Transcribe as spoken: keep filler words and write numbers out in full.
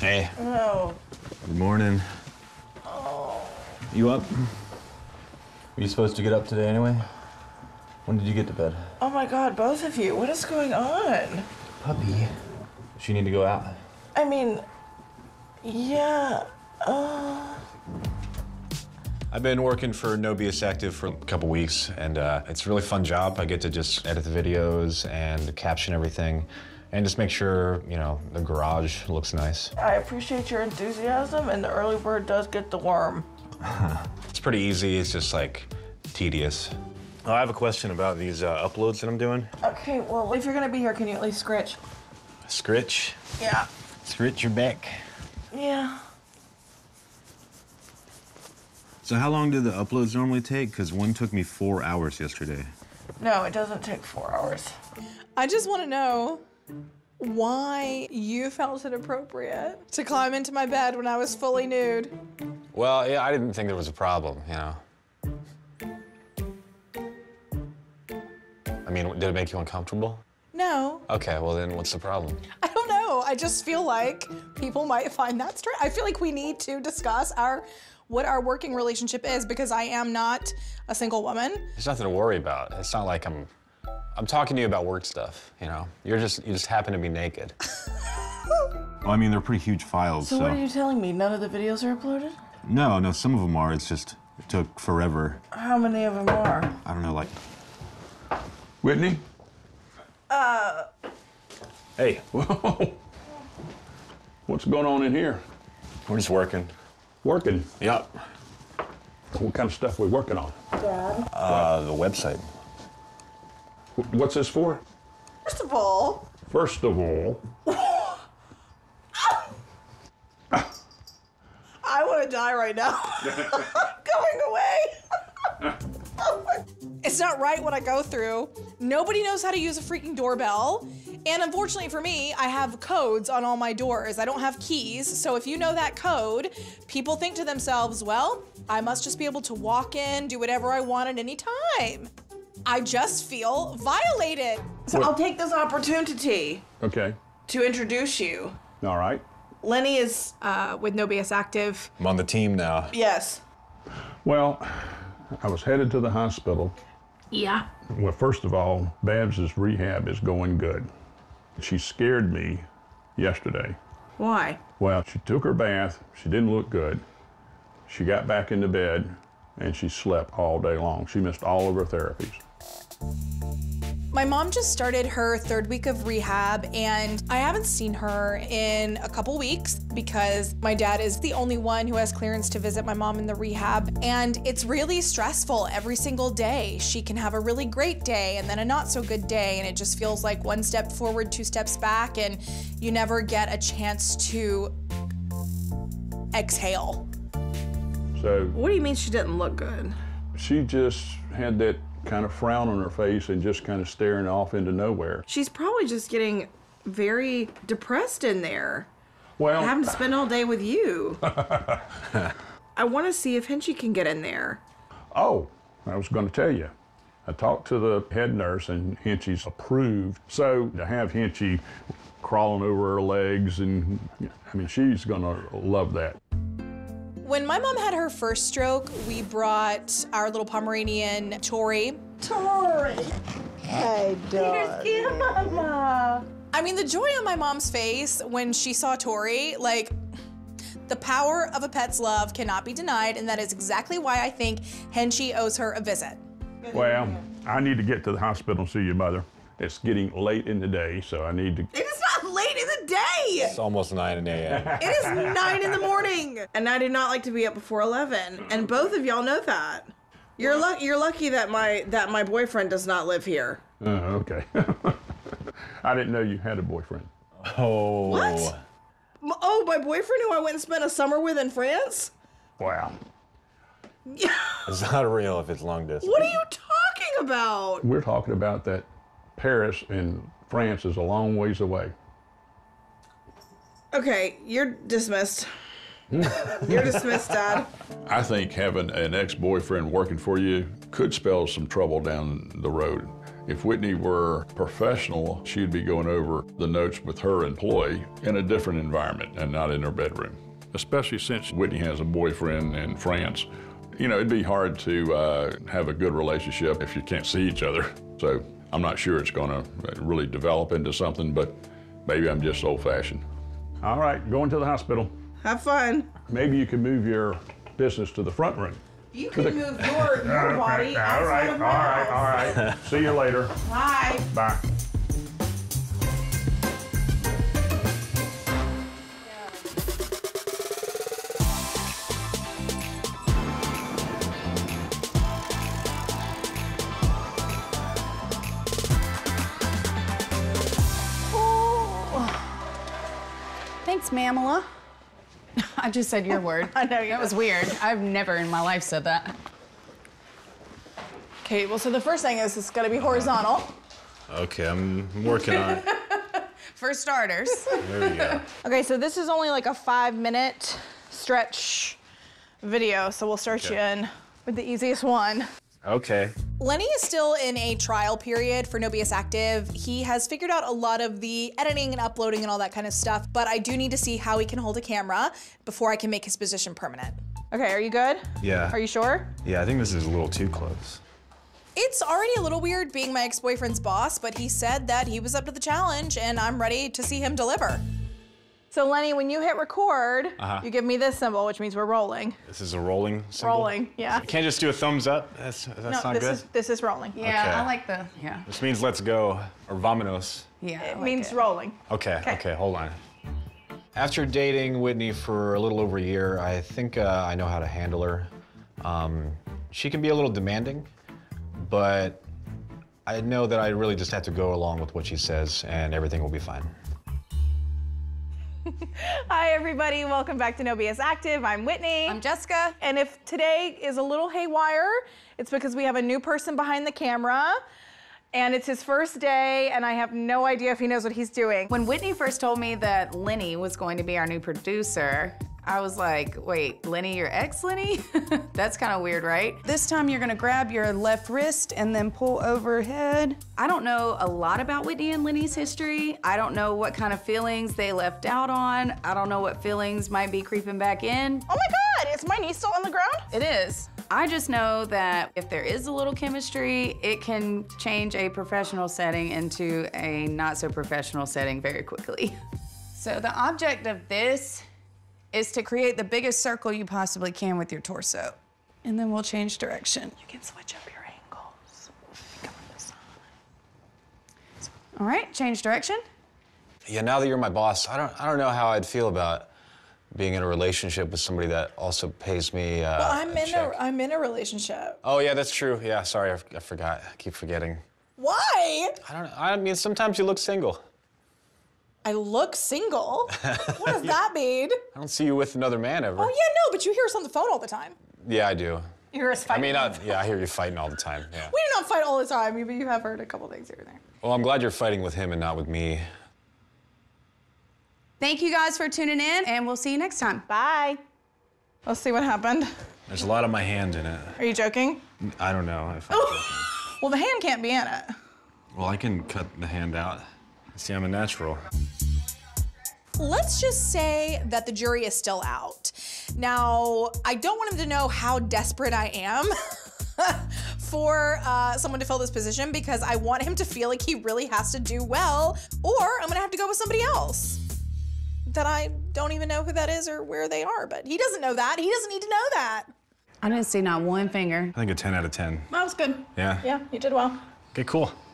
Hey. Oh. Good morning. Oh. You up? Were you supposed to get up today anyway? When did you get to bed? Oh my God, both of you. What is going on? Puppy. Does she need to go out? I mean, yeah. Uh... I've been working for No B S Active for a couple weeks, and uh, it's a really fun job. I get to just edit the videos and caption everything, and just make sure, you know, the garage looks nice. I appreciate your enthusiasm, and the early bird does get the worm. It's pretty easy. It's just, like, tedious. Oh, I have a question about these uh, uploads that I'm doing. Okay, well, if you're gonna be here, can you at least scritch? Scritch? Yeah. Scritch your back. Yeah. So how long do the uploads normally take? Because one took me four hours yesterday. No, it doesn't take four hours. I just want to know why you felt it appropriate to climb into my bed when I was fully nude. Well, yeah, I didn't think there was a problem, you know. I mean, did it make you uncomfortable? No. Okay, well then what's the problem? I don't know. I just feel like people might find that strange. I feel like we need to discuss our what our working relationship is, because I am not a single woman. There's nothing to worry about. It's not like I'm I'm talking to you about work stuff, you know. You're just you just happen to be naked. Well, I mean, they're pretty huge files, so, so what are you telling me? None of the videos are uploaded? No, no, some of them are. It's just it took forever. How many of them are? I don't know, like Whitney? Uh Hey. Whoa. What's going on in here? we're just working. Working? Yep. What kind of stuff we working on? Dad? Uh, the website. What's this for? First of all. First of all. I want to die right now. Going away. It's not right what I go through. Nobody knows how to use a freaking doorbell. And unfortunately for me, I have codes on all my doors. I don't have keys, so if you know that code, people think to themselves, well, I must just be able to walk in, do whatever I want at any time. I just feel violated. So I'll take this opportunity Okay. to introduce you. All right. Lennie is, Uh, with No B S Active. I'm on the team now. yes. Well, I was headed to the hospital. Yeah. Well, first of all, Babs's rehab is going good. She scared me yesterday. Why? Well, she took her bath, she didn't look good. She got back into bed, and she slept all day long. She missed all of her therapies. My mom just started her third week of rehab, and I haven't seen her in a couple weeks because my dad is the only one who has clearance to visit my mom in the rehab, and it's really stressful every single day. She can have a really great day and then a not so good day, and it just feels like one step forward, two steps back, and you never get a chance to exhale. So What do you mean she didn't look good? she just had that kind of frown on her face and just kind of staring off into nowhere. She's probably just getting very depressed in there. Well, Having to spend all day with you. I want to see if Hinchy can get in there. oh, I was going to tell you. I talked to the head nurse and Hinchy's approved. So to have Hinchy crawling over her legs, and I mean, she's going to love that. When my mom had her first stroke, we brought our little Pomeranian, Tori. Tori! Hey, darling. Here's Mama. I mean, the joy on my mom's face when she saw Tori, like, the power of a pet's love cannot be denied, and that is exactly why I think Hinchy owes her a visit. Well, I need to get to the hospital and see your mother. It's getting late in the day, so I need to... It is not late in the day! It's almost nine a m It is nine in the morning! And I do not like to be up before eleven. And both of y'all know that. You're, luck you're lucky that my, that my boyfriend does not live here. Oh, okay. I didn't know you had a boyfriend. Oh. What? M- Oh, my boyfriend who I went and spent a summer with in France? Wow. Yeah. It's not real if it's long distance. What are you talking about? We're talking about that Paris and France is a long ways away. Okay, you're dismissed. You're dismissed, Dad. I think having an ex-boyfriend working for you could spell some trouble down the road. If Whitney were professional, she'd be going over the notes with her employee in a different environment and not in her bedroom. Especially since Whitney has a boyfriend in France. You know, it'd be hard to uh, have a good relationship if you can't see each other. So I'm not sure it's gonna really develop into something, but maybe I'm just old-fashioned. All right, going to the hospital. Have fun. Maybe you could move your business to the front room. You can move your, your body all outside right, of my all right, house. all right. See you later. Bye. Bye. Thanks, Mamela. I just said your word. I know you That was did. weird. I've never in my life said that. Okay, well, so the first thing is it's gotta be horizontal. Okay, I'm working on it. For starters. There we go. Okay, so this is only like a five minute stretch video, so we'll start Okay. you in with the easiest one. Okay. Lennie is still in a trial period for No B S Active. He has figured out a lot of the editing and uploading and all that kind of stuff, but I do need to see how he can hold a camera before I can make his position permanent. Okay, are you good? Yeah. Are you sure? Yeah, I think this is a little too close. It's already a little weird being my ex-boyfriend's boss, but he said that he was up to the challenge and I'm ready to see him deliver. So Lennie, when you hit record, Uh-huh. you give me this symbol, which means we're rolling. This is a rolling symbol? Rolling, yeah. You can't just do a thumbs up? That's, that's No, not this good? is this is rolling. Yeah, Okay. I like the, yeah. This means let's go, or vamonos. Yeah, I It like means it. rolling. Okay, Okay. okay, hold on. After dating Whitney for a little over a year, I think uh, I know how to handle her. Um, she can be a little demanding, but I know that I really just have to go along with what she says and everything will be fine. Hi everybody, welcome back to No B S Active. I'm Whitney. I'm Jessica. And if today is a little haywire, it's because we have a new person behind the camera and it's his first day and I have no idea if he knows what he's doing. When Whitney first told me that Lennie was going to be our new producer, I was like, wait, Lennie, your ex Lennie? That's kind of weird, right? This time you're gonna grab your left wrist and then pull overhead. I don't know a lot about Whitney and Lennie's history. I don't know what kind of feelings they left out on. I don't know what feelings might be creeping back in. Oh my God, is my knee still on the ground? It is. I just know that if there is a little chemistry, it can change a professional setting into a not so professional setting very quickly. So the object of this is to create the biggest circle you possibly can with your torso. And then we'll change direction. You can switch up your angles. Come on this side. All right, change direction. Yeah, now that you're my boss, I don't, I don't know how I'd feel about being in a relationship with somebody that also pays me uh, Well, I'm a in a, check. I'm in a relationship. Oh yeah, that's true. Yeah, sorry, I, f- I forgot. I keep forgetting. Why? I don't know. I mean, sometimes you look single. I look single. What does that mean? I don't see you with another man ever. Oh yeah, no, but you hear us on the phone all the time. Yeah, I do. You hear us I fighting. mean, I, yeah, I hear you fighting all the time. Yeah. We do not fight all the time, but you have heard a couple things here and there. Well, I'm glad you're fighting with him and not with me. Thank you guys for tuning in, and we'll see you next time. Bye. Let's see what happened. There's a lot of my hand in it. Are you joking? I don't know if I'm joking. Well, the hand can't be in it. Well, I can cut the hand out. See, I'm a natural. Let's just say that the jury is still out. Now, I don't want him to know how desperate I am for uh, someone to fill this position because I want him to feel like he really has to do well, or I'm gonna have to go with somebody else that I don't even know who that is or where they are, but he doesn't know that. He doesn't need to know that. I didn't see not one finger. I think a ten out of ten. That was good. Yeah? Yeah, you did well. Okay, cool.